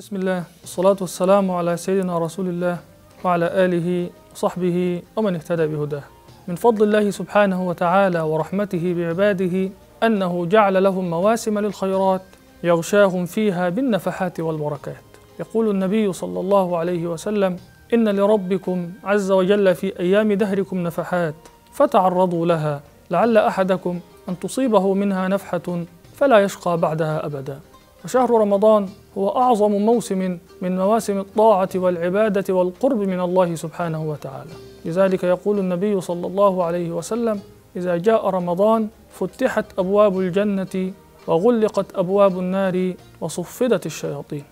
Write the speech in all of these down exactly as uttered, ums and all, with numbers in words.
بسم الله والصلاة والسلام على سيدنا رسول الله وعلى آله وصحبه ومن اهتدى بهداه. من فضل الله سبحانه وتعالى ورحمته بعباده أنه جعل لهم مواسم للخيرات يغشاهم فيها بالنفحات والبركات. يقول النبي صلى الله عليه وسلم: إن لربكم عز وجل في أيام دهركم نفحات فتعرضوا لها لعل أحدكم أن تصيبه منها نفحة فلا يشقى بعدها أبدا. وشهر رمضان هو أعظم موسم من مواسم الطاعة والعبادة والقرب من الله سبحانه وتعالى. لذلك يقول النبي صلى الله عليه وسلم: إذا جاء رمضان فتحت أبواب الجنة وغلقت أبواب النار وصفدت الشياطين.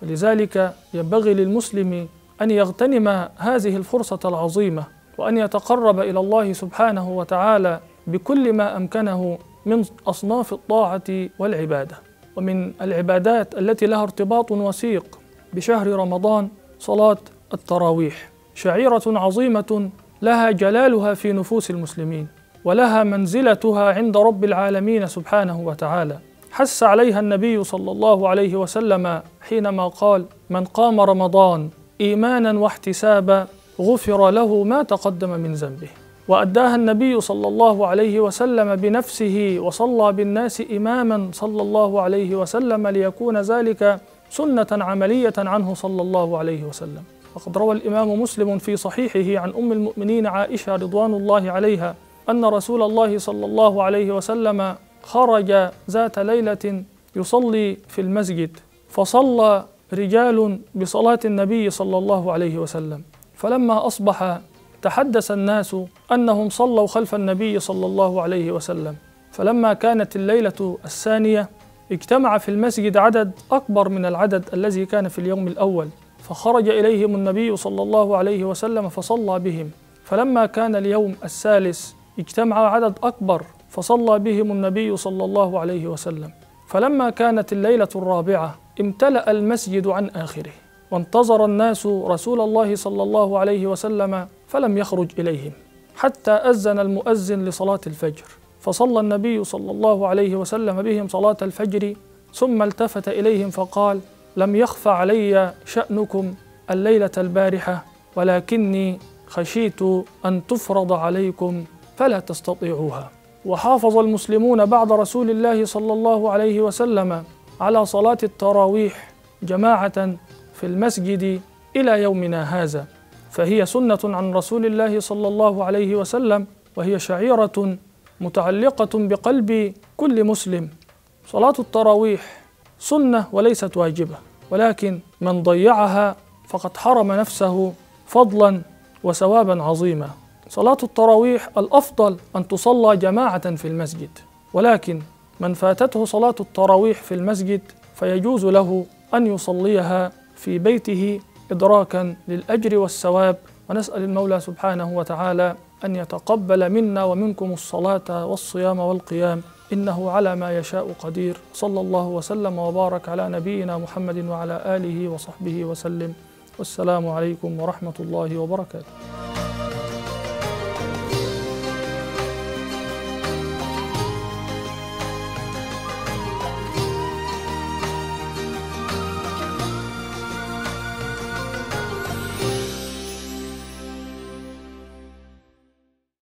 ولذلك ينبغي للمسلم أن يغتنم هذه الفرصة العظيمة وأن يتقرب إلى الله سبحانه وتعالى بكل ما أمكنه من أصناف الطاعة والعبادة. ومن العبادات التي لها ارتباط وثيق بشهر رمضان صلاة التراويح، شعيرة عظيمة لها جلالها في نفوس المسلمين ولها منزلتها عند رب العالمين سبحانه وتعالى. حث عليها النبي صلى الله عليه وسلم حينما قال: من قام رمضان إيمانا واحتسابا غفر له ما تقدم من ذنبه. وأداها النبي صلى الله عليه وسلم بنفسه وصلى بالناس إماما صلى الله عليه وسلم ليكون ذلك سنة عملية عنه صلى الله عليه وسلم. وقد روى الإمام مسلم في صحيحه عن أم المؤمنين عائشة رضوان الله عليها أن رسول الله صلى الله عليه وسلم خرج ذات ليلة يصلي في المسجد، فصلى رجال بصلاة النبي صلى الله عليه وسلم، فلما أصبح تحدث الناس أنهم صلوا خلف النبي صلى الله عليه وسلم. فلما كانت الليلة الثانية اجتمع في المسجد عدد أكبر من العدد الذي كان في اليوم الأول، فخرج إليهم النبي صلى الله عليه وسلم فصلى بهم. فلما كان اليوم الثالث اجتمع عدد أكبر فصلى بهم النبي صلى الله عليه وسلم. فلما كانت الليلة الرابعة امتلأ المسجد عن آخره، وانتظر الناس رسول الله صلى الله عليه وسلم فلم يخرج إليهم حتى أذن المؤذن لصلاة الفجر، فصلى النبي صلى الله عليه وسلم بهم صلاة الفجر، ثم التفت إليهم فقال: لم يخف علي شأنكم الليلة البارحة، ولكني خشيت أن تفرض عليكم فلا تستطيعوها. وحافظ المسلمون بعد رسول الله صلى الله عليه وسلم على صلاة التراويح جماعة في المسجد إلى يومنا هذا، فهي سنة عن رسول الله صلى الله عليه وسلم، وهي شعيرة متعلقة بقلب كل مسلم. صلاة التراويح سنة وليست واجبة، ولكن من ضيعها فقد حرم نفسه فضلا وثوابا عظيما. صلاة التراويح الأفضل أن تصلى جماعة في المسجد، ولكن من فاتته صلاة التراويح في المسجد فيجوز له أن يصليها في بيته إدراكا للأجر والثواب. ونسأل المولى سبحانه وتعالى أن يتقبل منا ومنكم الصلاة والصيام والقيام، إنه على ما يشاء قدير. صلى الله وسلم وبارك على نبينا محمد وعلى آله وصحبه وسلم، والسلام عليكم ورحمة الله وبركاته.